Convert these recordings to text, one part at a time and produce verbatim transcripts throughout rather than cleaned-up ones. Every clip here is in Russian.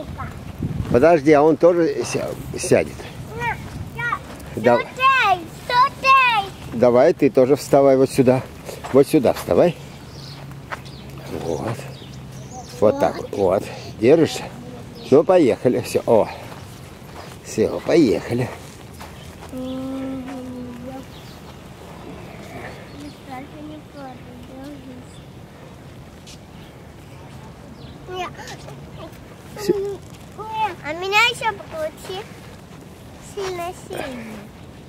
Подожди, а он тоже сядет. Да. Давай, ты тоже вставай вот сюда. Вот сюда вставай. Вот. Вот так вот. Вот. Держишься? Ну, поехали. Все. О. Все, поехали. Все. А меня еще покрути. Сильно-сильно.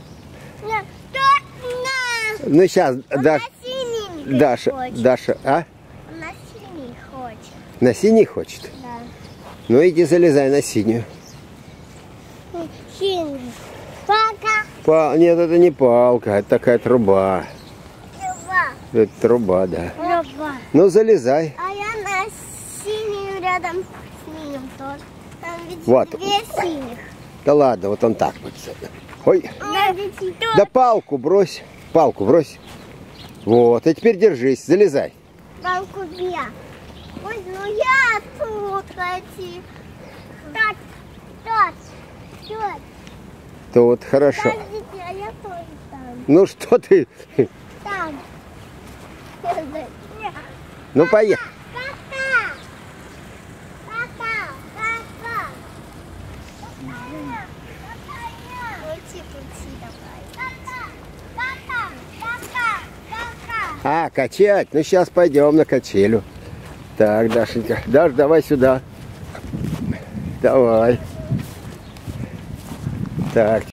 Ну, сейчас, Даша, Даша, хочет. Даша, а? На синий хочет. На синий хочет? Да. Ну, иди залезай на синюю. Синий. Пока. Па... Нет, это не палка, это такая труба. Труба. Это труба, да. Труба. Ну, залезай. А я на синюю рядом с ним тоже. Там ведь Вот. две синих. Да ладно, вот он так вот. Ой. Да, ведь тут. Да палку брось. Палку брось. Вот, и теперь держись, залезай. Палку я. Ой, ну я тут хочу. Так, так, тут. Тут хорошо. Подождите, а я тоже там. Ну что ты? Там. Ну поехали. Папа! Папа! Папа! Крути, крути давай. Папа! Папа! Папа! Папа! А, качать? Ну сейчас пойдем на качелю. Так, Дашенька. Даш, давай сюда. Давай. Так.